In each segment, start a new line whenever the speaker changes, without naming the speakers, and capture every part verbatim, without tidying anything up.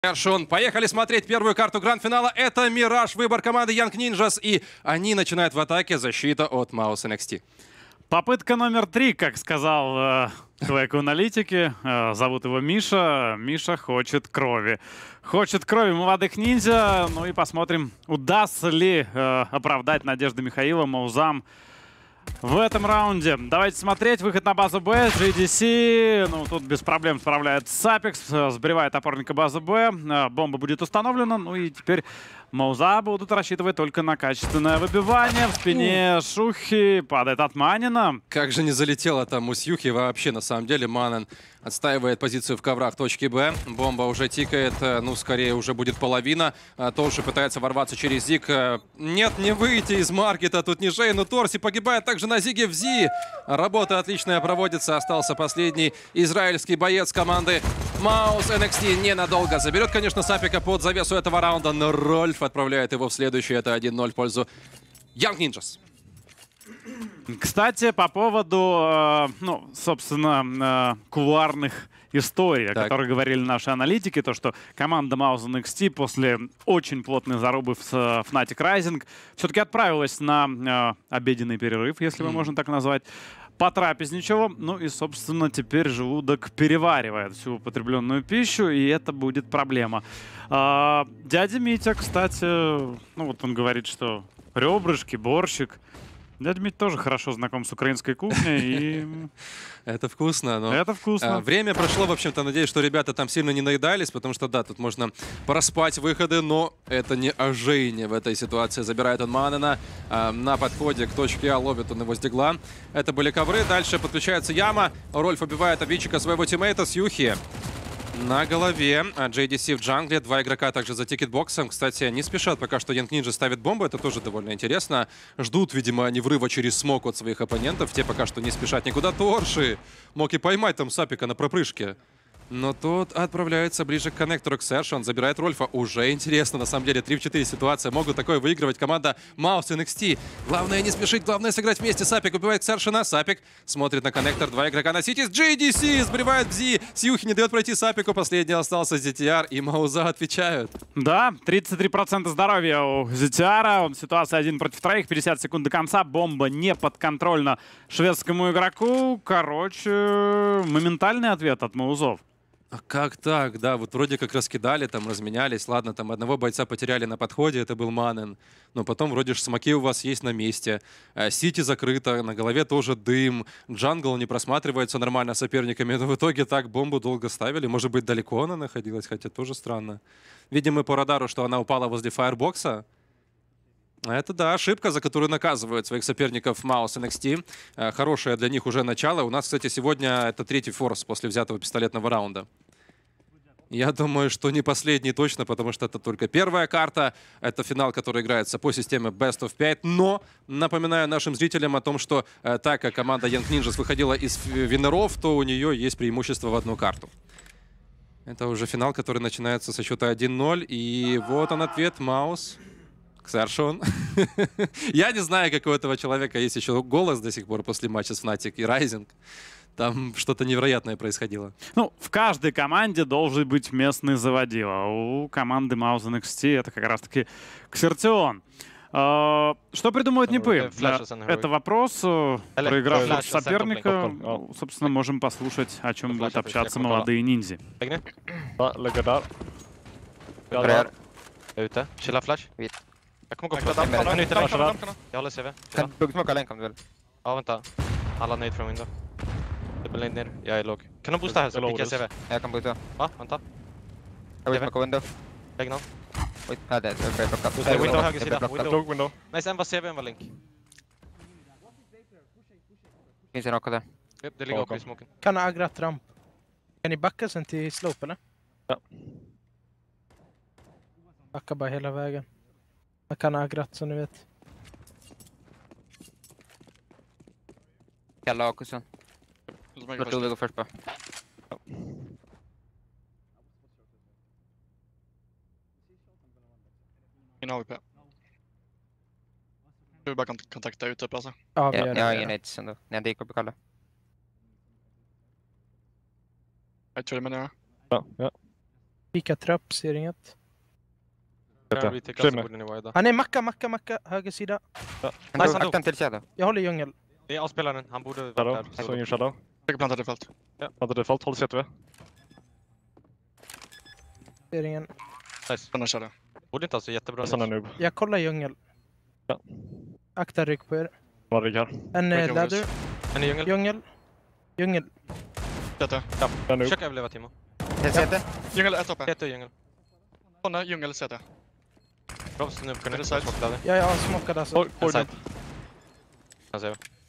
Шон, поехали смотреть первую карту гранд-финала. Это Мираж, выбор команды Young Ninjas. И они начинают в атаке, защита от Mouse эн экс ти.
Попытка номер три, как сказал э, человек в аналитике. Э, зовут его Миша. Миша хочет крови. Хочет крови молодых ниндзя. Ну и посмотрим, удастся ли э, оправдать надежды Михаила Маузам в этом раунде. Давайте смотреть. Выход на базу Б. джей ди си. Ну, тут без проблем справляется Сапекс. Сбривает опорника базы Б. Бомба будет установлена. Ну и теперь Мауза будут рассчитывать только на качественное выбивание. В спине Шухи. Падает от Манина.
Как же не залетело там у Сьюхи вообще, на самом деле. Манен отстаивает позицию в коврах точки Б. Бомба уже тикает. Ну, скорее уже будет половина. Торши пытается ворваться через Зиг. Нет, не выйти из маркета. Тут не Жей, но Торси погибает также на Зиге в Зи. Работа отличная проводится. Остался последний израильский боец команды Mouse эн экс ти. Ненадолго заберет, конечно, Сапика под завесу этого раунда, но Рольф отправляет его в следующий. Это один ноль в пользу Young Ninjas.
Кстати, по поводу, э, ну, собственно, э, кулуарных историй, так. о которых говорили наши аналитики, то, что команда Mouse эн экс ти после очень плотной зарубы с Fnatic Rising все-таки отправилась на э, обеденный перерыв, если mm. его можно так назвать. Потрапезничала, ну и, собственно, теперь желудок переваривает всю употребленную пищу, и это будет проблема. А, дядя Митя, кстати, ну вот он говорит, что ребрышки, борщик. Дядя Митя тоже хорошо знаком с украинской кухней. И...
Это вкусно. Но...
Это вкусно.
А, время прошло, в общем-то, надеюсь, что ребята там сильно не наедались, потому что, да, тут можно проспать выходы, но это не о Жейне в этой ситуации. Забирает он Манена а, на подходе к точке А, ловит он его с дигла. Это были ковры, дальше подключается Яма. Рольф убивает обидчика своего тиммейта Сьюхи. На голове джей ди си в джангле. Два игрока также за тикетбоксом. Кстати, не спешат пока что Young Ninja ставит бомбу. Это тоже довольно интересно. Ждут, видимо, они врыва через смок от своих оппонентов. Те пока что не спешат никуда. Торши мог и поймать там Сапика на пропрыжке. Но тот отправляется ближе к коннектору, к Сэршу. Он забирает Рольфа. Уже интересно, на самом деле. три в четыре ситуация. Могут такое выигрывать команда Mouse эн экс ти. Главное не спешить, главное сыграть вместе. Сапик убивает Сэршина. Сапик смотрит на коннектор. Два игрока на Сити. джей ди си сбривает в Зи. Сьюхи не дает пройти Сапику. Последний остался зет ти ар. И Мауза отвечают.
Да, тридцать три процента здоровья у зет ти ар. Он ситуация один против троих. пятьдесят секунд до конца. Бомба не подконтрольна шведскому игроку. Короче, моментальный ответ от Маузов.
А как так? Да, вот вроде как раскидали, там разменялись. Ладно, там одного бойца потеряли на подходе, это был Манен. Но потом вроде же смоки у вас есть на месте. Сити закрыто, на голове тоже дым. Джангл не просматривается нормально соперниками. Но в итоге так бомбу долго ставили. Может быть, далеко она находилась, хотя тоже странно. Видим мы по радару, что она упала возле фаербокса. Это, да, ошибка, за которую наказывают своих соперников Mouse эн экс ти. Хорошее для них уже начало. У нас, кстати, сегодня это третий форс после взятого пистолетного раунда. Я думаю, что не последний точно, потому что это только первая карта. Это финал, который играется по системе Best of пять. Но напоминаю нашим зрителям о том, что э, так как команда Young Ninjas выходила из винеров, то у нее есть преимущество в одну карту. Это уже финал, который начинается со счета один ноль. И вот он ответ, Маус. Ксаршон. Я не знаю, как у этого человека есть еще голос до сих пор после матча с Fnatic и Rising. Там что-то невероятное происходило.
Ну, в каждой команде должен быть местный заводила. У команды Mouse эн экс ти это как раз-таки Ксертион. Uh, что придумывают Непы? Это вопрос. Проиграв от соперника, собственно, можем послушать, о чем будут общаться молодые ниндзя.
Jag kommer gå för damp. Han är ute där. Jag håller C V.
Kan du smoka länk om du vill?
Ja, vänta. Alla nade från window. Dubbel nade ner. Jag är låg. Kan de boosta här så pickar jag C V?
Jag kan boosta.
Va? Vänta.
Jag vill smoka window.
Lägg någon.
Oj, ja, det är okej.
Plocka. Window höger sida.
Window. Window.
Nej, sen var C V, en var link.
Finns en raka där.
Det ligger också i smoken.
Kan ha aggrat ramp. Kan ni backa sen till slope, eller?
Ja.
Backa bara hela vägen. Man kan ha aggrat, som ni vet.
Kalla akusen. Då tror vi går först på.
Ingen A W P. Du bara kan kontakta ute på alltså.
Ja, vi
Ja,
gör det.
jag har ingen aids ändå. Nej, det gick upp på Kalle.
Jag tror det menar jag.
Ja, ja.
Pika trapp, ser inget.
Kan vi take alltså borde ni vara i dag.
Han är macka, macka, macka. Höger sida.
Han
Nice,
tog
han
akten till shadow.
Jag håller djungel.
Det är avspelaren, han borde vara
Shadow,
där.
swinging shadow.
Jag plantar default.
Plantar default, håll C T V.
Ser ingen.
Nice.
Den här körde.
Borde inte alltså jättebra.
Sån är noob.
Jag kollar djungel.
Ja.
Akta rygg på er.
Var rigg här.
En eh,
Break
ladder.
En i djungel.
Djungel. Djungel.
Detta.
Jag är noob.
Försök överleva Timo.
Till C T.
Djungel ett uppe.
Heter djungel.
Såna, djungel C T.
Robs nu kan
Är
du
det
side.
side?
Smoke
Ja, jag har smokat alltså.
Oj, oj,
side. Kan se.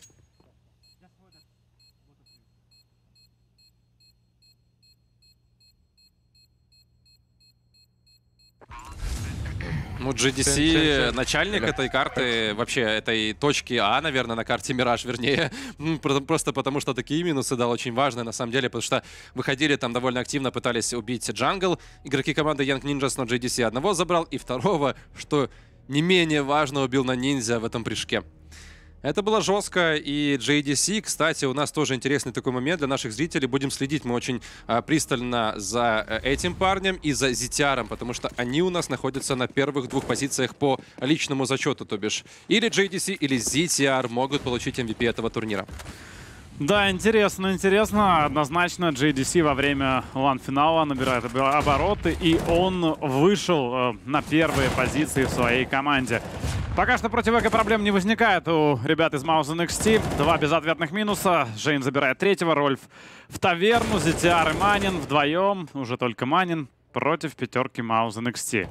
Ну, джи ди си, начальник этой карты, вообще этой точки А, наверное, на карте Мираж, вернее. Просто потому что такие минусы дал очень важные, на самом деле, потому что выходили там довольно активно, пытались убить джангл. Игроки команды Young Ninjas, но джи ди си одного забрал, и второго, что не менее важно, убил на ниндзя в этом прыжке. Это было жестко, и джей ди си, кстати, у нас тоже интересный такой момент для наших зрителей. Будем следить мы очень а, пристально за а, этим парнем и за Зитяром, потому что они у нас находятся на первых двух позициях по личному зачету, то бишь или джей ди си, или Зитяр могут получить эм ви пи этого турнира.
Да, интересно, интересно. Однозначно джей ди си во время лан-финала набирает обороты, и он вышел э, на первые позиции в своей команде. Пока что против эко проблем не возникает у ребят из Mauzen икс ти. Два безответных минуса. Жейн забирает третьего. Рольф в таверну. Зитяр и Манин вдвоем. Уже только Манин против пятерки Mauzen икс ти.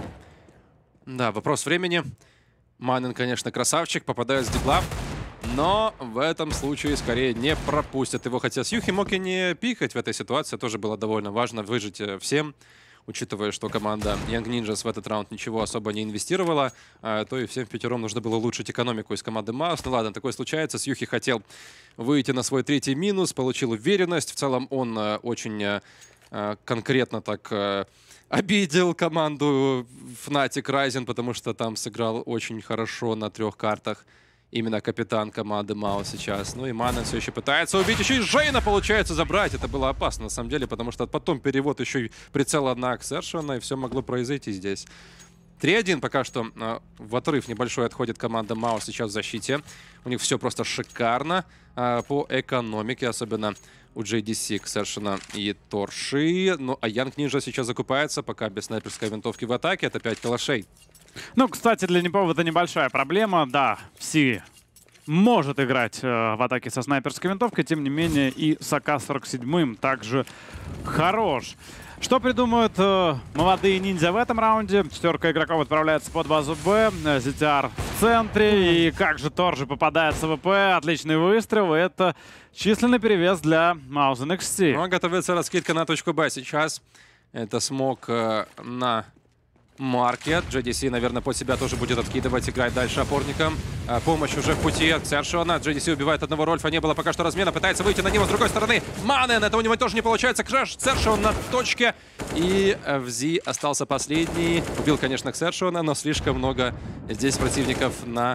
Да, вопрос времени. Манин, конечно, красавчик, попадает с дигла. Но в этом случае скорее не пропустят его. Хотя Сьюхи мог и не пикать в этой ситуации. Тоже было довольно важно выжить всем. Учитывая, что команда Young Ninjas в этот раунд ничего особо не инвестировала, то и всем пятером нужно было улучшить экономику из команды Маус. Ну ладно, такое случается. Сьюхи хотел выйти на свой третий минус, получил уверенность. В целом он очень конкретно так обидел команду Fnatic Rising, потому что там сыграл очень хорошо на трех картах. Именно капитан команды Мао сейчас. Ну и Манен все еще пытается убить. Еще и Жейна получается забрать. Это было опасно, на самом деле, потому что потом перевод еще и прицела на Ксершона, и все могло произойти здесь. три один пока что э, в отрыв небольшой отходит команда Мао сейчас в защите. У них все просто шикарно э, по экономике, особенно у джей ди си, Ксершона и Торши. Ну а Young Ninja сейчас закупается, пока без снайперской винтовки в атаке. Это пять калашей.
Ну, кстати, для Непова это небольшая проблема. Да, Пси может играть э, в атаке со снайперской винтовкой, тем не менее и с а ка сорок семь также хорош. Что придумают э, молодые ниндзя в этом раунде? Четверка игроков отправляется под базу Б. Зитяр в центре. И как же Торжи попадает с АВП. Отличный выстрел. Это численный перевес для Mauzen икс ти.
Ну, готовится раскидка на точку Б сейчас. Это смог э, на... Маркет. джей ди си, наверное, под себя тоже будет откидывать, играть дальше опорником. А, помощь уже в пути от Ксершона. джей ди си убивает одного Рольфа, не было пока что размена. Пытается выйти на него с другой стороны. Манен, это у него тоже не получается. Крэш, Ксершон на точке. И Взи остался последний. Убил, конечно, Ксершона, но слишком много здесь противников на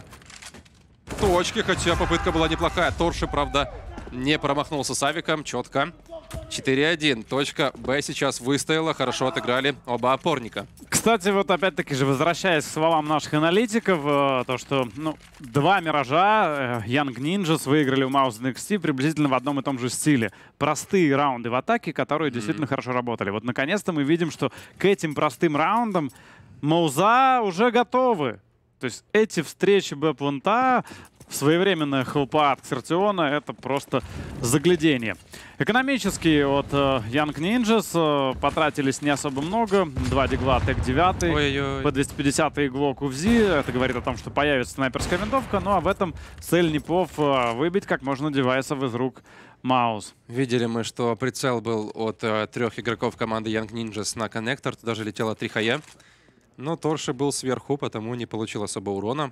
точке. Хотя попытка была неплохая. Торши, правда, не промахнулся с авиком. Четко. четыре один. Точка Б сейчас выстояла. Хорошо отыграли оба опорника.
Кстати, вот опять-таки же, возвращаясь к словам наших аналитиков, э, то, что ну, два Миража э, Young Ninjas выиграли у Mauzen икс ти приблизительно в одном и том же стиле. Простые раунды в атаке, которые mm-hmm. действительно хорошо работали. Вот наконец-то мы видим, что к этим простым раундам Мауза уже готовы. То есть эти встречи Б-планта, своевременная хелпа от Ксертиона — это просто заглядение. Экономически от uh, Young Ninjas uh, потратились не особо много. Два дигла, Тек девять, по двести пятьдесят глок у Взи. Это говорит о том, что появится снайперская винтовка. Ну а в этом цель Непов uh, выбить как можно девайсов из рук Маус.
Видели мы, что прицел был от uh, трех игроков команды Young Ninjas на коннектор. Туда же летело три хае. Но Торши был сверху, потому не получил особо урона.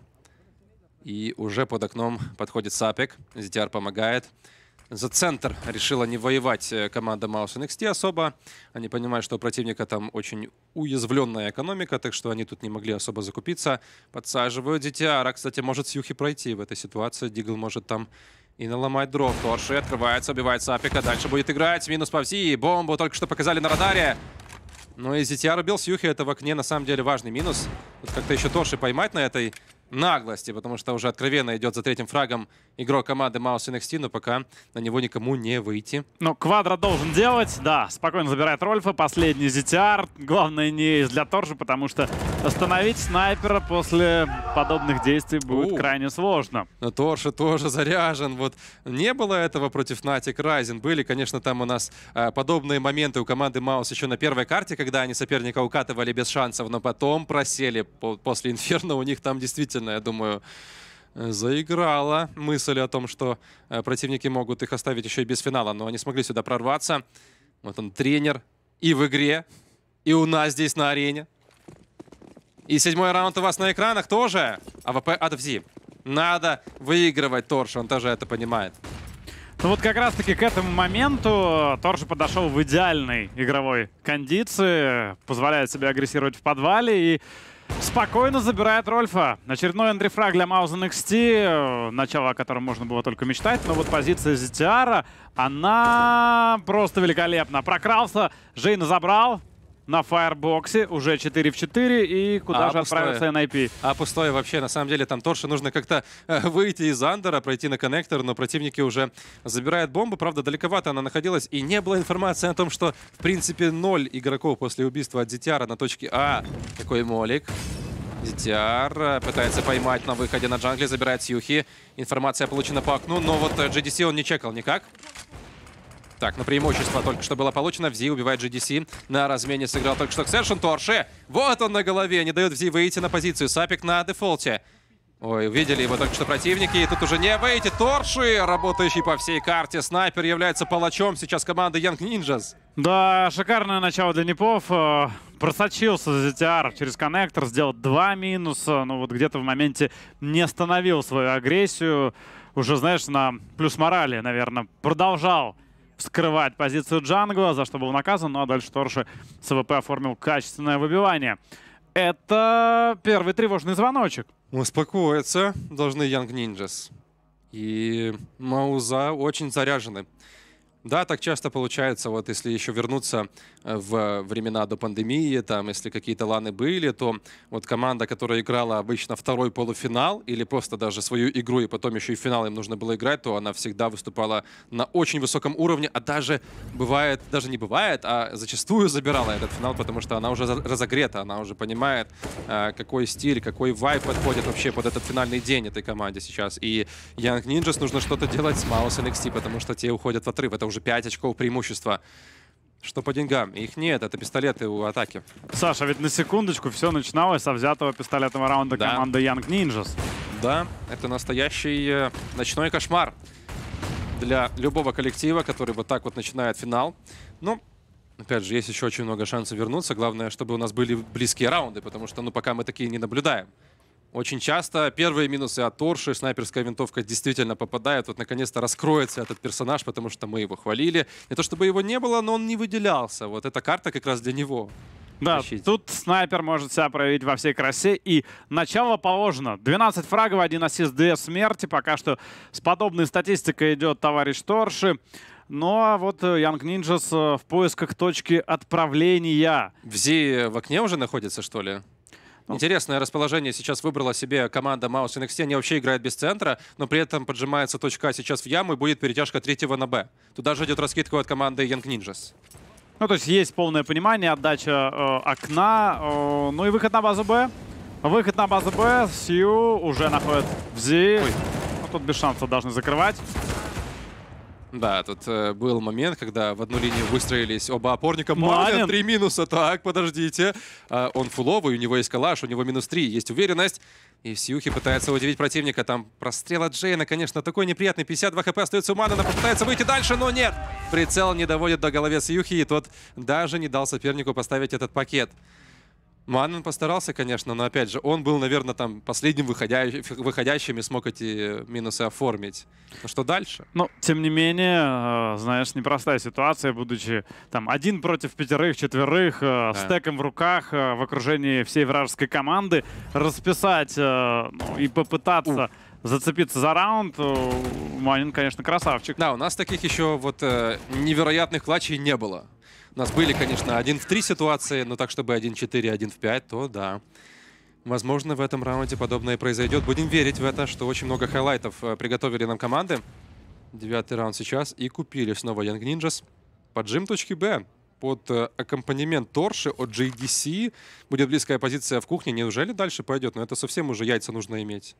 И уже под окном подходит Сапик. Зитяр помогает. За центр решила не воевать команда Mauzen икс ти особо. Они понимают, что у противника там очень уязвленная экономика, так что они тут не могли особо закупиться. Подсаживают Зитяра. Кстати, может Сьюхи пройти в этой ситуации. Дигл может там и наломать дров. Торши открывается, убивает Сапика. Дальше будет играть. Минус по Взи. Бомбу только что показали на радаре. Ну и зет ар убил Сьюхи, это в окне на самом деле важный минус. Вот как-то еще Торши поймать на этой наглости, потому что уже откровенно идет за третьим фрагом игрок команды Маус эн экс ти, но пока на него никому не выйти.
Ну, Квадро должен делать, да, спокойно забирает Рольфа, последний зет ар. Главное не для Торжи, потому что остановить снайпера после подобных действий будет
У.
крайне сложно.
Но Торши тоже заряжен. Вот не было этого против Fnatic Rising. Были, конечно, там у нас э, подобные моменты у команды Маус еще на первой карте, когда они соперника укатывали без шансов, но потом просели по после Инферно. У них там действительно, я думаю, заиграла мысль о том, что э, противники могут их оставить еще и без финала, но они смогли сюда прорваться. Вот он, тренер, и в игре, и у нас здесь на арене. И седьмой раунд у вас на экранах тоже. АВП от Взи. Надо выигрывать Торш, он тоже это понимает.
Ну вот как раз-таки к этому моменту Торжи подошел в идеальной игровой кондиции, позволяет себе агрессировать в подвале и спокойно забирает Рольфа. Очередной энтрифраг для Маус эн экс ти, начало о котором можно было только мечтать. Но вот позиция зет ар, она просто великолепна. Прокрался, Жейна забрал на фаербоксе, уже четыре в четыре, и куда
а
же
пустое.
отправится эн ай пи?
А пустое вообще, на самом деле, там Торши нужно как-то э, выйти из андера, пройти на коннектор, но противники уже забирают бомбу. Правда, далековато она находилась, и не было информации о том, что, в принципе, ноль игроков после убийства от зет ар на точке А. Такой молик. зет ар пытается поймать на выходе на джангле, забирает Сьюхи. Информация получена по окну, но вот джи ди си он не чекал никак. Так, на преимущество только что было получено. Взи убивает джи ди си. На размене сыграл только что Ксершин. Торши. Вот он на голове. Не дает Взи выйти на позицию. Сапик на дефолте. Ой, увидели его только что противники. И тут уже не выйти. Торши, работающий по всей карте. Снайпер является палачом сейчас команды Young Ninjas.
Да, шикарное начало для Непов. Просочился зет ар через коннектор, сделал два минуса. Ну вот где-то в моменте не остановил свою агрессию. Уже, знаешь, на плюс морали, наверное, продолжал скрывать позицию джангла, за что был наказан. Ну а дальше Торши с АВП оформил качественное выбивание. Это первый тревожный звоночек.
Успокоиться должны Young Ninjas. И Мауза очень заряжены. Да, так часто получается, вот если еще вернуться в времена до пандемии, там, если какие-то ланы были, то вот команда, которая играла обычно второй полуфинал или просто даже свою игру, и потом еще и в финал им нужно было играть, то она всегда выступала на очень высоком уровне, а даже бывает, даже не бывает, а зачастую забирала этот финал, потому что она уже разогрета, она уже понимает, какой стиль, какой вайб подходит вообще под этот финальный день этой команде сейчас. И Young Ninjas нужно что-то делать с Маус эн экс ти, потому что те уходят в отрыв. Это уже пять очков преимущества. Что по деньгам? Их нет, это пистолеты у атаки.
Саша, ведь на секундочку все начиналось со взятого пистолетного раунда да. команды Young Ninjas.
Да, это настоящий э, ночной кошмар для любого коллектива, который вот так вот начинает финал. Но, опять же, есть еще очень много шансов вернуться. Главное, чтобы у нас были близкие раунды, потому что, ну, пока мы такие не наблюдаем. Очень часто первые минусы от Торши, снайперская винтовка действительно попадает. Вот наконец-то раскроется этот персонаж, потому что мы его хвалили. Не то чтобы его не было, но он не выделялся. Вот эта карта как раз для него.
Да,
Защитить.
Тут снайпер может себя проявить во всей красе. И начало положено. двенадцать фрагов, один ассист, две смерти. Пока что с подобной статистикой идет товарищ Торши. Но вот Young Ninjas в поисках точки отправления.
Взи в окне уже находится, что ли? Интересное расположение сейчас выбрала себе команда Маус эн экс ти. Они вообще играют без центра, но при этом поджимается точка А сейчас в яму и будет перетяжка третьего на Б. Туда же идет раскидка от команды Young Ninjas.
Ну, то есть есть полное понимание, отдача э, окна. Э, ну и выход на базу Б. Выход на базу Б. Сью уже находит Взи. Ну, тут без шансов должны закрывать.
Да, тут э, был момент, когда в одну линию выстроились оба опорника. Манин, три минуса. Так, подождите. Э, он фуловый, у него есть калаш, у него минус три. Есть уверенность. И Сьюхи пытается удивить противника. Там прострел от Джейна, конечно, такой неприятный. пятьдесят два хп остается у Манина. Попытается выйти дальше, но нет. Прицел не доводит до головы Сьюхи, и тот даже не дал сопернику поставить этот пакет. Маннен постарался, конечно, но, опять же, он был, наверное, там последним выходящим, выходящим и смог эти минусы оформить. Ну что дальше?
Ну, тем не менее, знаешь, непростая ситуация, будучи там один против пятерых, четверых, да. стеком в руках, в окружении всей вражеской команды, расписать ну, и попытаться У. зацепиться за раунд. Маннен, конечно, красавчик.
Да, у нас таких еще вот э, невероятных клатчей не было. У нас были, конечно, один в три ситуации, но так, чтобы один в четыре, один в пять, то да. Возможно, в этом раунде подобное произойдет. Будем верить в это, что очень много хайлайтов приготовили нам команды. Девятый раунд сейчас. И купили снова Young Ninjas. Поджим точки Б. Под аккомпанемент Торши от джей ди си. Будет близкая позиция в кухне. Неужели дальше пойдет? Но это совсем уже яйца нужно иметь.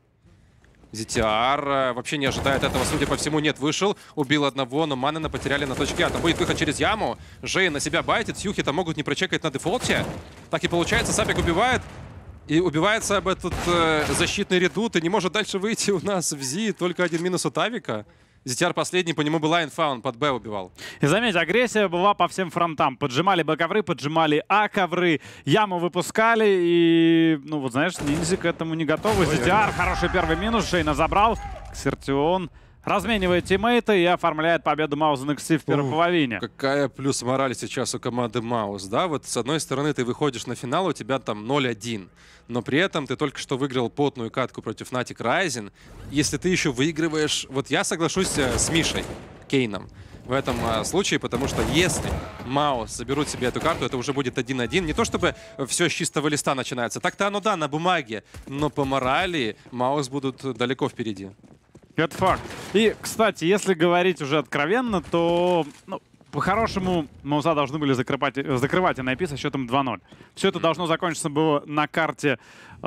зет ти ар вообще не ожидает этого, судя по всему. Нет, вышел, убил одного, но Маннена потеряли на точке А. Там будет выход через яму. Жей на себя байтит. Сьюхи там могут не прочекать на дефолте. Так и получается, Сапик убивает. И убивается об этот э, защитный редут. И не может дальше выйти у нас в Зи. Только один минус от Авика. зет ти ар последний, по нему был лайн-фа, он под Б убивал.
И заметь, агрессия была по всем фронтам. Поджимали Б-ковры, поджимали А-ковры, яму выпускали. И, ну вот знаешь, ниндзя к этому не готовы. зет ти ар, хороший первый минус, Шейна забрал. Ксертион разменивает тиммейта и оформляет победу Маузен икс ти в первой
Ух,
половине.
Какая плюс мораль сейчас у команды Маус, да? Вот с одной стороны ты выходишь на финал, у тебя там ноль один. Но при этом ты только что выиграл потную катку против Fnatic Rising. Если ты еще выигрываешь... Вот я соглашусь с Мишей Кейном в этом а, случае, потому что если Маус заберут себе эту карту, это уже будет один один. Не то чтобы все с чистого листа начинается. Так-то оно, да, на бумаге. Но по морали Маус будут далеко впереди.
Это факт. И, кстати, если говорить уже откровенно, то... Ну, по-хорошему, Мауза должны были закрывать, закрывать эн ай пи со счетом два ноль. Все это должно закончиться было на карте э,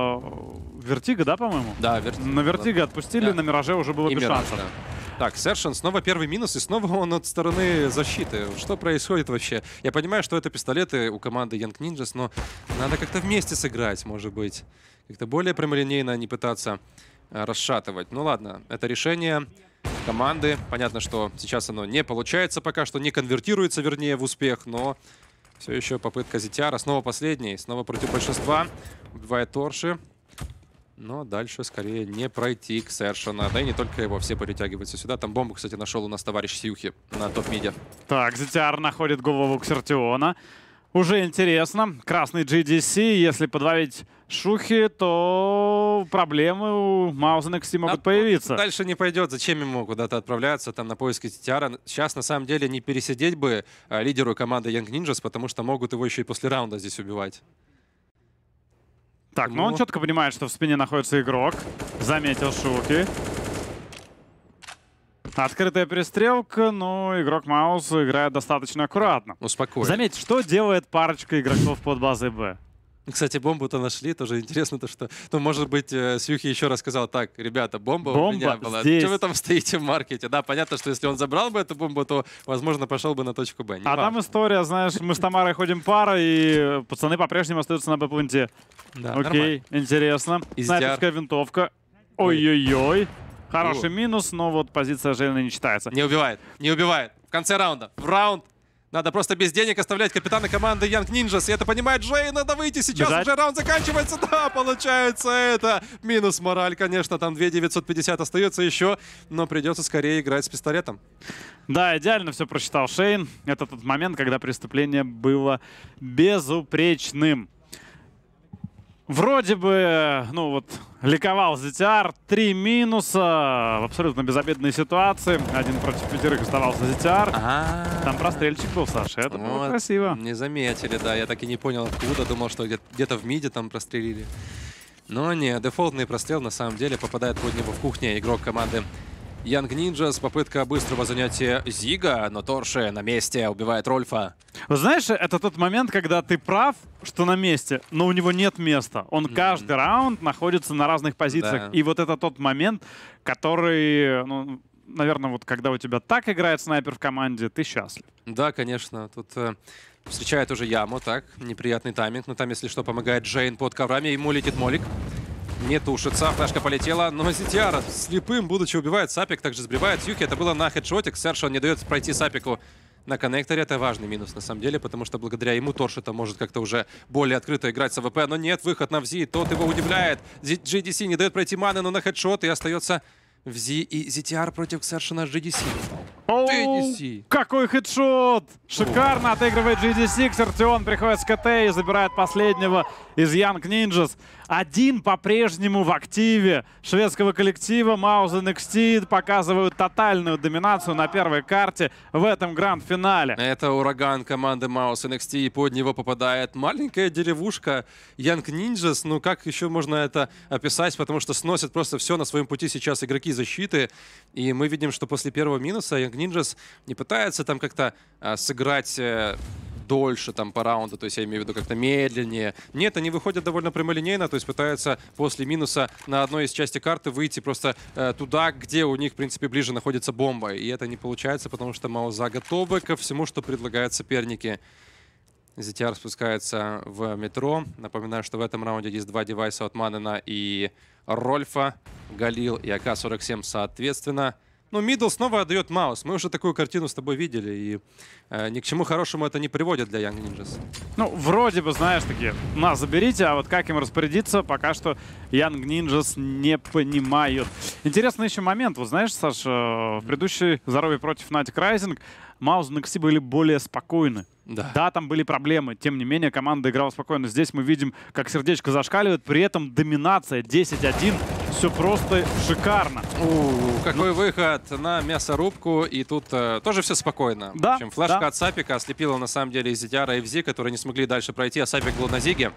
Вертига, да, по-моему?
Да, Вертига.
На Вертига отпустили, да. На Мираже уже было
И
без
Мираж,
шансов.
да. Так, Сершин, снова первый минус, и снова он от стороны защиты. Что происходит вообще? Я понимаю, что это пистолеты у команды Young Ninjas, но надо как-то вместе сыграть, может быть. Как-то более прямолинейно не пытаться расшатывать. Ну ладно, это решение команды. Понятно, что сейчас оно не получается пока что, не конвертируется, вернее, в успех, но все еще попытка зет ти ар. Снова последний, снова против большинства. Убивает Торши. Но дальше скорее не пройти к Сершина. Да и не только его, все перетягиваются сюда. Там бомбу, кстати, нашел у нас товарищ Сьюхи на топ-миде.
Так, зет ти ар находит голову Ксертиона. Уже интересно. Красный джей ди си, если подвалить Шухи, то проблемы у Маузен икс ти могут а появиться.
Дальше не пойдет. Зачем ему куда-то отправляться там на поиски зет ти ар? Сейчас, на самом деле, не пересидеть бы а, лидеру команды Young Ninjas, потому что могут его еще и после раунда здесь убивать.
Так, ну, ну он четко понимает, что в спине находится игрок. Заметил Шухи. Открытая перестрелка, но игрок Маус играет достаточно аккуратно.
Успокойно.
Заметь, что делает парочка игроков под базой Б.
Кстати, бомбу-то нашли, тоже интересно то, что... Ну, может быть, Сьюхи еще раз сказал: так, ребята, бомба,
бомба
у меня была.
здесь.
Что вы там стоите в маркете? Да, понятно, что если он забрал бы эту бомбу, то, возможно, пошел бы на точку Б. Не
а
важно.
Там история, знаешь, мы с Тамарой ходим пара, и пацаны по-прежнему остаются на Б-пункте.
Да,
окей,
нормально.
Интересно. Снайперская винтовка. Ой-ой-ой. Хороший О. минус, но вот позиция Жейна не читается.
Не убивает, не убивает. В конце раунда. В раунд. Надо просто без денег оставлять капитана команды Young Ninjas. И это понимает Жей. Надо выйти сейчас. Бежать. Уже раунд заканчивается. Да, получается это. Минус мораль, конечно. Там две тысячи девятьсот пятьдесят остается еще. Но придется скорее играть с пистолетом.
Да, идеально все прочитал Шейн. Это тот момент, когда преступление было безупречным. Вроде бы, ну вот, ликовал зет ти ар. Три минуса в абсолютно безобидной ситуации. Один против пятерых оставался зет ти ар.
А -а -а.
Там прострельчик был, Саша. Это вот, было красиво.
Не заметили, да. Я так и не понял, откуда. Думал, что где-то в миде там прострелили. Но не, дефолтный прострел на самом деле попадает под него в кухне игрок команды Young Ninjas. Попытка быстрого занятия Зига, но Торши на месте убивает Рольфа.
Вы знаешь, это тот момент, когда ты прав, что на месте, но у него нет места. Он mm-hmm. каждый раунд находится на разных позициях. Да. И вот это тот момент, который, ну, наверное, вот когда у тебя так играет снайпер в команде, ты счастлив.
Да, конечно. Тут э, встречает уже яму, так, неприятный тайминг. Но там, если что, помогает Джейн под коврами. Ему летит молик. Не тушится, флешка полетела, но зет ти ар слепым, будучи, убивает. Сапик также сбривает Сьюхи. Это было на хедшоте. Сершон не дает пройти Сапику на коннекторе. Это важный минус на самом деле, потому что благодаря ему Торши-то может как-то уже более открыто играть с АВП. Но нет, выход на ВЗИ, тот его удивляет. джей ди си не дает пройти Маны, но на хедшот, и остается ВЗИ и зет ар против Xerxon джи ди си.
Оу,
джи ди си.
какой хедшот! Шикарно отыгрывает джи ди си. Xerxon приходит с КТ и забирает последнего из Young Ninjas. Один по-прежнему в активе шведского коллектива. Маузен эн экс ти показывают тотальную доминацию на первой карте в этом гранд-финале.
Это ураган команды Маузен эн экс ти, и под него попадает маленькая деревушка Young Ninjas. Ну, как еще можно это описать? Потому что сносят просто все на своем пути сейчас игроки защиты. И мы видим, что после первого минуса Young Ninjas не пытается там как-то а, сыграть э, дольше там по раунду, то есть я имею в виду как-то медленнее. Нет, они выходят довольно прямолинейно, то есть пытаются после минуса на одной из части карты выйти просто э, туда, где у них, в принципе, ближе находится бомба. И это не получается, потому что Мауза готовы ко всему, что предлагают соперники. зет ар спускается в метро. Напоминаю, что в этом раунде есть два девайса от Маннена и Рольфа, Галил и а ка сорок семь соответственно. Ну, мидл снова отдает Маус. Мы уже такую картину с тобой видели, и э, ни к чему хорошему это не приводит для Young Ninjas.
Ну, вроде бы, знаешь, такие, нас заберите, а вот как им распорядиться, пока что Young Ninjas не понимают. Интересный еще момент. Вот знаешь, Саш, в предыдущей здоровье против Fnatic Rising Маузен эн экс ти были более спокойны.
Да.
Да, там были проблемы. Тем не менее, команда играла спокойно. Здесь мы видим, как сердечко зашкаливает. При этом доминация десять один. Все просто шикарно.
У, какой ну... выход на мясорубку. И тут э, тоже все спокойно.
Да,
в общем, флешка
да.
от Сапика ослепила на самом деле и зет ар, и ВЗИ, которые не смогли дальше пройти, а Сапик был на Зиге.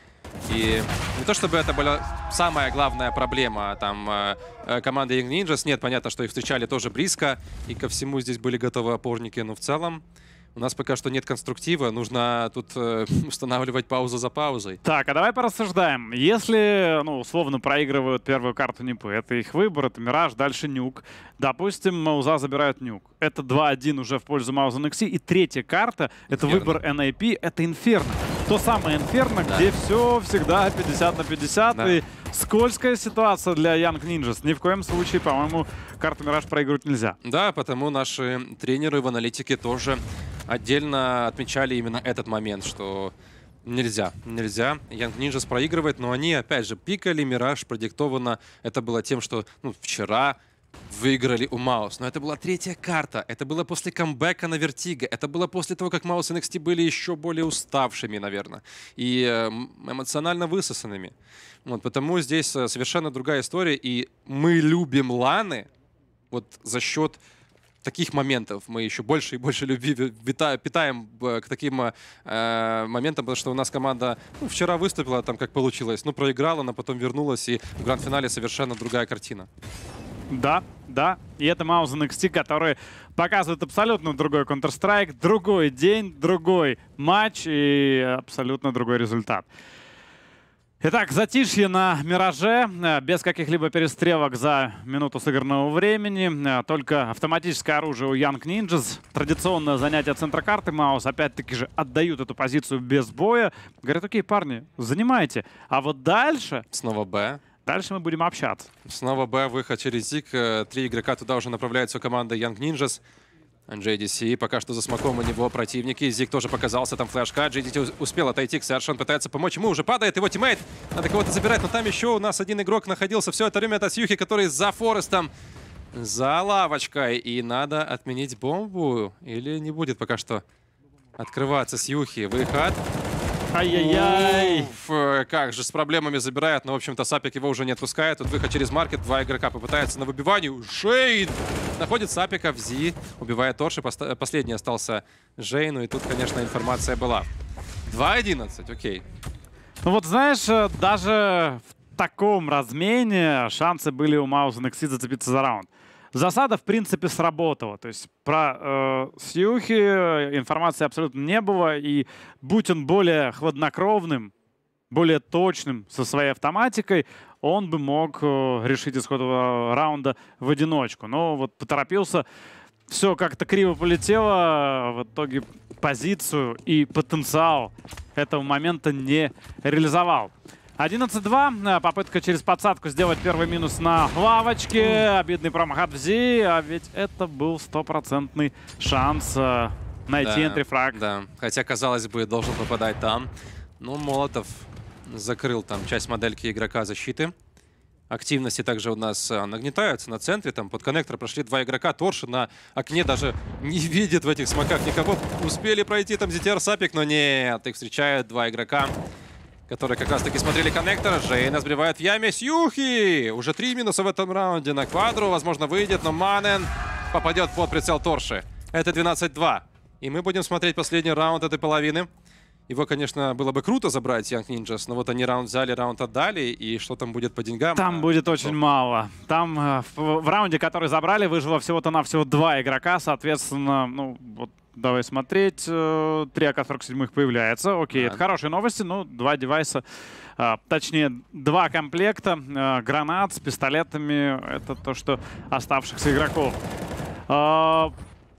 И не то чтобы это была самая главная проблема там э, команды Young Ninjas. Нет, понятно, что их встречали тоже близко. И ко всему здесь были готовы опорники. Но в целом у нас пока что нет конструктива. Нужно тут э, устанавливать паузу за паузой.
Так, а давай порассуждаем. Если, ну, условно проигрывают первую карту Нипы, это их выбор, это Мираж, дальше Нюк. Допустим, Мауза забирают Нюк. Это два один уже в пользу Маузен эн экс ти. И третья карта, это
Инферно.
выбор эн эй пи, это Инферно. То самое Инферно,
Да.
где все всегда пятьдесят на пятьдесят.
Да.
И скользкая ситуация для Young Ninjas. Ни в коем случае, по-моему, карту Мираж проигрывать нельзя.
Да, потому наши тренеры в аналитике тоже отдельно отмечали именно этот момент, что нельзя, нельзя. Young Ninjas проигрывает, но они, опять же, пикали. Мираж продиктовано. Это было тем, что ну, вчера выиграли у Маус. Но это была третья карта. Это было после камбэка на Вертиго. Это было после того, как Маус и эн экс ти были еще более уставшими, наверное. И э, эмоционально высосанными. Вот, потому здесь э, совершенно другая история. И мы любим ланы вот за счет таких моментов. Мы еще больше и больше любви питаем к таким э, моментам, потому что у нас команда ну, вчера выступила там как получилось, ну проиграла, но потом вернулась, и в гранд-финале совершенно другая картина.
Да, да. И это Маузен эн экс ти, который показывает абсолютно другой Counter-Strike, другой день, другой матч и абсолютно другой результат. Итак, затишье на Мираже, без каких-либо перестрелок за минуту сыгранного времени. Только автоматическое оружие у Young Ninjas. Традиционное занятие центра карты. Маус опять-таки же отдают эту позицию без боя. Говорят, окей, парни, занимайте. А вот дальше...
Снова Б.
Дальше мы будем общаться.
Снова Б, выход через Зиг. Три игрока туда уже направляется команда Young Ninjas. джей ди си пока что за смоком у него противники. Зиг тоже показался, там флешка. джей ди си успел отойти, Xerxon пытается помочь ему, уже падает его тиммейт. Надо кого-то забирать, но там еще у нас один игрок находился все это время. Это Сьюхи, который за Форестом, за лавочкой. И надо отменить бомбу. Или не будет пока что открываться Сьюхи. Выход.
Ай-яй-яй.
Уф, как же с проблемами забирает, но, в общем-то, Сапик его уже не отпускает. Тут выход через маркет, два игрока попытаются на выбивании. Шейн находит Сапика, ВЗИ убивает Торши. Последний остался Жейну, и тут, конечно, информация была. два одиннадцать, окей.
Ну вот, знаешь, даже в таком размене шансы были у Маузен эн экс ти зацепиться за раунд. Засада, в принципе, сработала. То есть про э, Сьюхи информации абсолютно не было. И будь он более хладнокровным, более точным со своей автоматикой, он бы мог э, решить исход раунда в одиночку. Но вот поторопился, все как-то криво полетело. В итоге позицию и потенциал этого момента не реализовал. одиннадцать два. Попытка через подсадку сделать первый минус на лавочке. Обидный промах от ВЗИ. А ведь это был стопроцентный шанс э, найти
да,
энтрифраг.
Да, хотя, казалось бы, должен попадать там. Но Молотов закрыл там часть модельки игрока защиты. Активности также у нас а, нагнетаются на центре. Там под коннектор прошли два игрока. Торши на окне даже не видит в этих смоках никого. Успели пройти там зет ар Сапик, но нет. Их встречают два игрока, которые как раз таки смотрели коннектор. Жейна сбривает в яме. Сьюхи! Уже три минуса в этом раунде на квадру. Возможно, выйдет, но Манен попадет под прицел Торши. Это двенадцать два. И мы будем смотреть последний раунд этой половины. Его, конечно, было бы круто забрать Young Ninjas, но вот они раунд взяли, раунд отдали, и что там будет по деньгам?
Там
а,
будет
что?
очень мало. Там э, в, в раунде, который забрали, выжило всего-то навсего два игрока, соответственно, ну, вот давай смотреть. Э, три а ка сорок семь появляется. Окей,
да.
Это хорошие новости, ну, два девайса, э, точнее, два комплекта э, гранат с пистолетами. Это то, что оставшихся игроков. Э,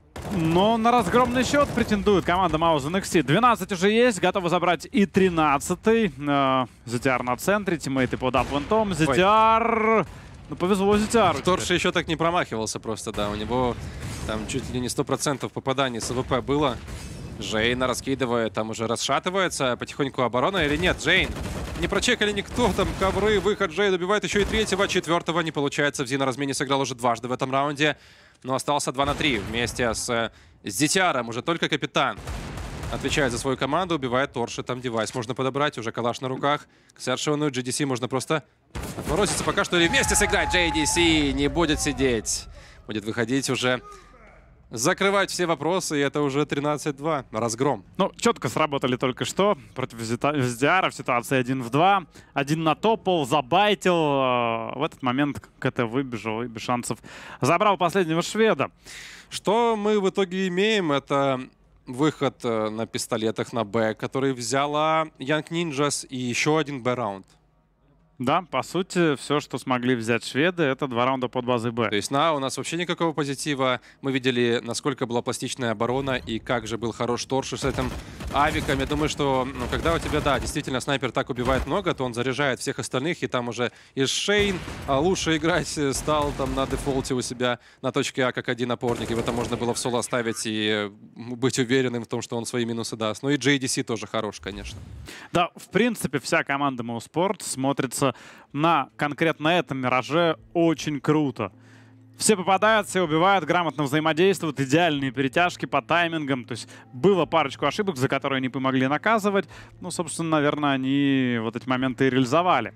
Но на разгромный счет претендует команда Mausen икс ти. двенадцать уже есть, готовы забрать и тринадцатый. Э, зет ар на центре, тиммейты под апвентом. зет ар... Ну, повезло зет ар.
Торши еще так не промахивался просто, да. У него там чуть ли не сто процентов попаданий с АВП было. Жейна раскидывает, там уже расшатывается потихоньку оборона или нет? Джейн не прочекали никто, там ковры, выход. Джейн убивает еще и третьего, четвертого не получается. Взи на размене сыграл уже дважды в этом раунде. Но остался два на три вместе с, с зет ар. Уже только капитан отвечает за свою команду, убивает Торши. Там девайс можно подобрать, уже калаш на руках. К совершенную джей ди си можно просто отморозиться пока что или вместе сыграть. джей ди си не будет сидеть. Будет выходить уже, закрывать все вопросы, и это уже тринадцать два. Разгром.
Ну, четко сработали только что против зет ар в ситуации один в два. Один натопал, забайтил. В этот момент КТ выбежал и без шансов забрал последнего шведа.
Что мы в итоге имеем? Это выход на пистолетах на Б, который взяла Young Ninjas, и еще один Б-раунд.
Да, по сути, все, что смогли взять шведы, это два раунда под базой Б.
То есть на у нас вообще никакого позитива. Мы видели, насколько была пластичная оборона и как же был хорош Торши с этим авиком. Я думаю, что ну, когда у тебя, да, действительно снайпер так убивает много, то он заряжает всех остальных, и там уже и Шейн а лучше играть стал там на дефолте у себя на точке А как один опорник. Его там можно было в соло оставить и быть уверенным в том, что он свои минусы даст. Ну и джей ди си тоже хорош, конечно.
Да, в принципе, вся команда Mousport смотрится на конкретно этом Мираже очень круто. Все попадают, все убивают, грамотно взаимодействуют, идеальные перетяжки по таймингам. То есть было парочку ошибок, за которые они помогли наказывать. Ну, собственно, наверное, они вот эти моменты и реализовали.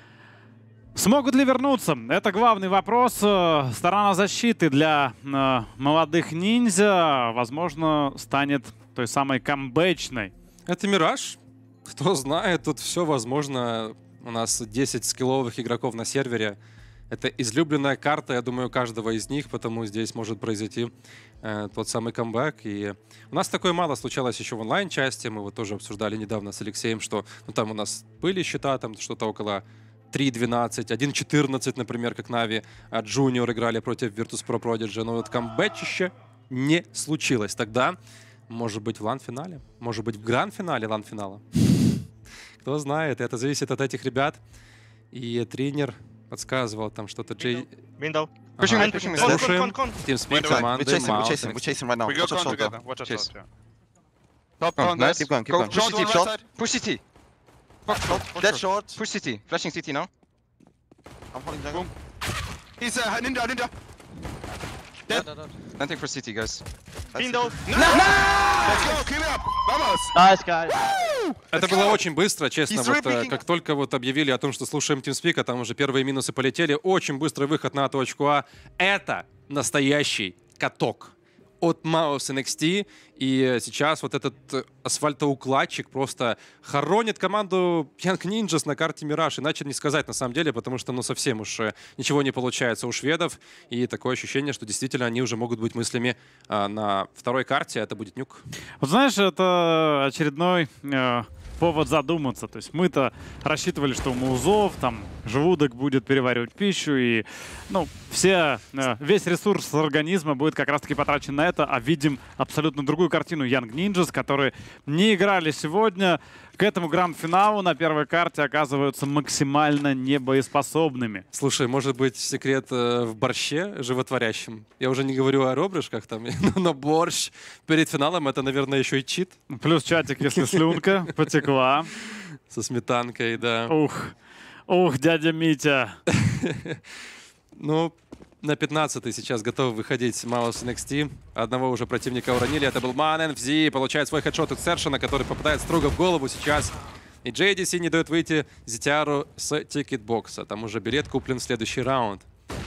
Смогут ли вернуться? Это главный вопрос. Сторона защиты для э, молодых ниндзя, возможно, станет той самой камбэчной.
Это Мираж. Кто знает, тут все возможно. У нас десять скилловых игроков на сервере. Это излюбленная карта, я думаю, каждого из них, потому здесь может произойти э, тот самый камбэк. И у нас такое мало случалось еще в онлайн-части. Мы вот тоже обсуждали недавно с Алексеем, что ну, там у нас были счета, там что-то около три двенадцать, один четырнадцать, например, как Нави, а Junior играли против Virtus.pro Prodigy. Но вот камбэчище не случилось. Тогда, может быть, в лан-финале, может быть, в гранд-финале лан-финала. Кто знает, это зависит от этих ребят. И тренер подсказывал там что-то. Джей...
Window.
Pushing mid, pushing mid.
Слушаем. Тимспик команды.
We're chasing, we're chasing, we're chasing right now.
We go
Watch out
con
short though.
together. Watch out
Chase.
short, yeah.
Top,
Oh,
nice. Keep going, keep
Go
going. Push
short
C T,
on
short.
right Push C T.
Dead short.
Push C T. Flashing C T now.
I'm holding jungle.
He's uh, ninja, ninja. Dead.
Nothing for C T, guys.
Window.
Let's go, keep it up. Vamos.
Nice, guys.
Это было очень быстро, честно.
He's
Вот, э,
ripping.
как только вот объявили о том, что слушаем TeamSpeak, там уже первые минусы полетели. Очень быстрый выход на точку А. Это настоящий каток от Mausen икс ти. И сейчас вот этот э, асфальтоукладчик просто хоронит команду Young Ninjas на карте Мираж. Иначе не сказать на самом деле, потому что ну совсем уж э, ничего не получается у шведов. И такое ощущение, что действительно они уже могут быть мыслями э, на второй карте. Это будет нюк.
Вот знаешь, это очередной э, повод задуматься. То есть мы-то рассчитывали, что у маузов там желудок будет переваривать пищу, и ну, все, э, весь ресурс организма будет как раз-таки потрачен на это, а видим абсолютно другую картину Young Ninjas, которые не играли сегодня. К этому гранд-финалу на первой карте оказываются максимально небоеспособными.
Слушай, может быть, секрет э, в борще животворящем? Я уже не говорю о ребрышках, там, но борщ перед финалом — это, наверное, еще и чит.
Плюс чатик, если слюнка потекла.
Со сметанкой, да.
Ух. Ух, дядя Митя.
Ну, на пятнадцатый сейчас готов выходить Маус эн экс ти. Одного уже противника уронили. Это был Манен. Фзи получает свой хедшот от Сершина, который попадает строго в голову сейчас. И джей ди си не дает выйти Зитяру с тикетбокса. Там уже билет куплен в следующий раунд.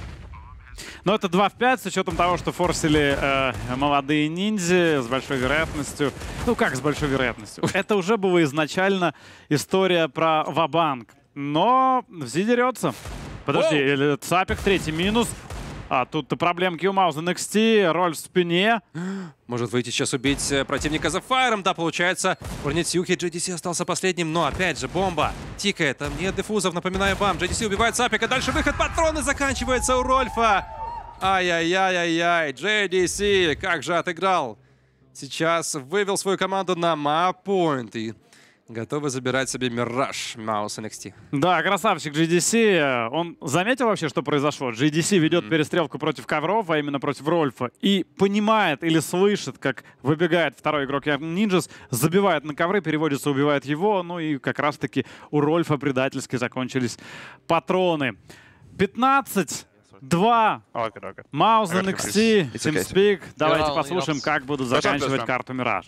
Но это два в пять с учетом того, что форсили э, молодые ниндзя с большой вероятностью. Ну как с большой вероятностью? Это уже была изначально история про ва-банк. Но Фзи дерется. Подожди, Цапик третий минус. А тут проблемки у Маус эн экс ти, роль в спине.
Может выйти сейчас убить противника за фаером. Да, получается. Уронить Юхи. джей ди си остался последним. Но опять же бомба тикает. Там нет дефузов, напоминаю вам. джей ди си убивает Цапика. Дальше выход патроны заканчивается у Рольфа. Ай-яй-яй-яй-яй. джей ди си как же отыграл. Сейчас вывел свою команду на маппоинт. И готовы забирать себе Мираж Маус эн экс ти.
Да, красавчик джей ди си. Он заметил вообще, что произошло? джей ди си ведет mm-hmm. перестрелку против ковров, а именно против Рольфа. И понимает или слышит, как выбегает второй игрок Young Ninjas, забивает на ковры, переводится, убивает его. Ну и как раз-таки у Рольфа предательски закончились патроны. пятнадцать два. Маус эн экс ти, TeamSpeak. Давайте послушаем, как будут заканчивать карту Мираж.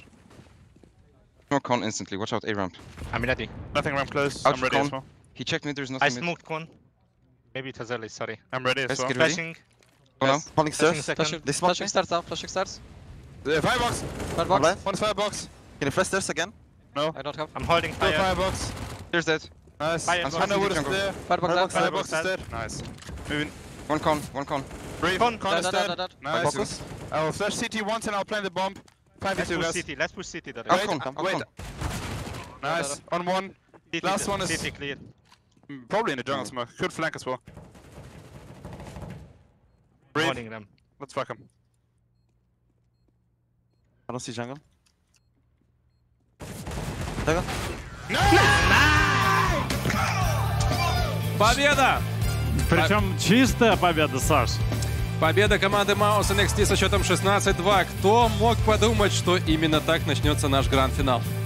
Con instantly. Watch out, A ramp.
I'm ready.
Nothing ramp close.
Out
I'm ready
con.
as well.
He checked mid. There's
I
nothing mid.
smoked con. Maybe it has early, sorry.
I'm ready
Guys,
as well.
get ready.
Flashing.
Go now.
Holding
Flashing
stairs.
second.
They smoke
Flashing
me.
starts out, flashing starts.
Uh, firebox.
Firebox.
Blind.
One firebox.
Can you flash stairs again?
No.
I don't have.
I'm holding
Two
fire.
firebox.
Here's dead.
Nice.
Fire.
And Underwood is
Jungle.
there.
Firebox
Firebox
dead.
Firebox is
dead.
dead. Nice. Moving.
One con. One con.
Three.
Con.
Con
Dead,
is
dead, dead,
dead.
dead.
Nice.
Focus.
I will flash C T once and I'll plant the bomb. five v
Let's
two,
push
guys.
city. Let's push city. That
Out
is.
con.
Come,
Out
Wait.
con.
Nice. On one.
City,
Last one is-
city clear.
Mm, Probably in the jungle smoke. Could flank as well. Breathe.
Holding them.
Let's fuck him.
I don't see jungle. Jungle.
Победа!
Причем чистая победа, Саш.
Победа команды Маус эн экс ти со счетом шестнадцать два. Кто мог подумать, что именно так начнется наш гранд-финал?